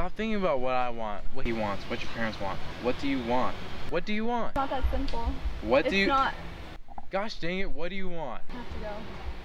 Stop thinking about what I want, what he wants, what your parents want. What do you want? What do you want? It's not that simple. What do you? It's not. Gosh dang it, what do you want? I have to go.